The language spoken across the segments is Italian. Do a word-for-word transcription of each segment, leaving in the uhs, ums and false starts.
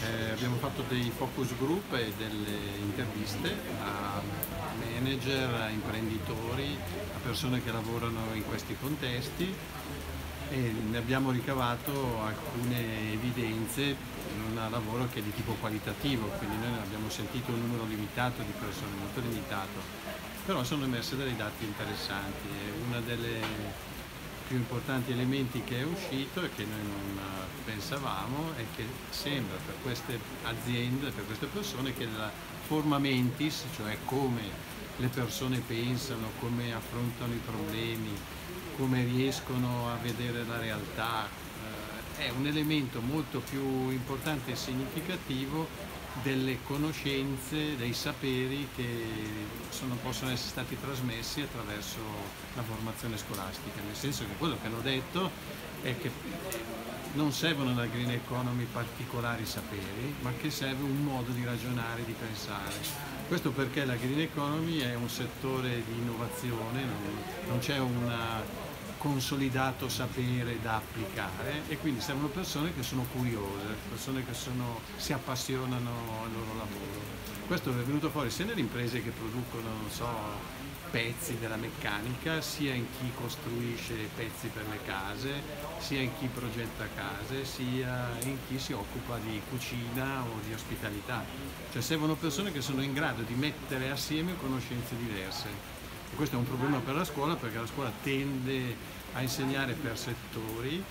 Eh, abbiamo fatto dei focus group e delle interviste a manager, a imprenditori, a persone che lavorano in questi contesti e ne abbiamo ricavato alcune evidenze in un lavoro che è di tipo qualitativo, quindi noi abbiamo sentito un numero limitato di persone, molto limitato, però sono emerse dei dati interessanti e una delle più importanti elementi che è uscito e che noi non pensavamo è che sembra per queste aziende, per queste persone, che la forma mentis, cioè come le persone pensano, come affrontano i problemi, come riescono a vedere la realtà, eh, è un elemento molto più importante e significativo delle conoscenze, dei saperi che sono, possono essere stati trasmessi attraverso la formazione scolastica, nel senso che quello che hanno detto è che non servono nella green economy particolari saperi, ma che serve un modo di ragionare, di pensare. Questo perché la green economy è un settore di innovazione, non, non c'è una consolidato sapere da applicare e quindi servono persone che sono curiose, persone che sono, si appassionano al loro lavoro. Questo è venuto fuori sia nelle imprese che producono, non so, pezzi della meccanica, sia in chi costruisce pezzi per le case, sia in chi progetta case, sia in chi si occupa di cucina o di ospitalità. Cioè servono persone che sono in grado di mettere assieme conoscenze diverse. E questo è un problema per la scuola, perché la scuola tende a insegnare per settori,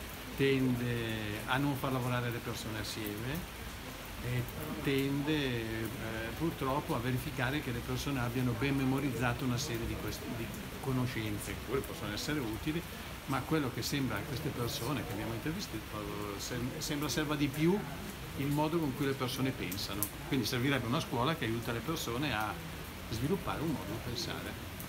tende a non far lavorare le persone assieme e tende eh, purtroppo a verificare che le persone abbiano ben memorizzato una serie di, queste, di conoscenze, che pure possono essere utili, ma quello che sembra a queste persone che abbiamo intervistato sembra serva di più il modo con cui le persone pensano. Quindi servirebbe una scuola che aiuta le persone a sviluppare un modo di pensare.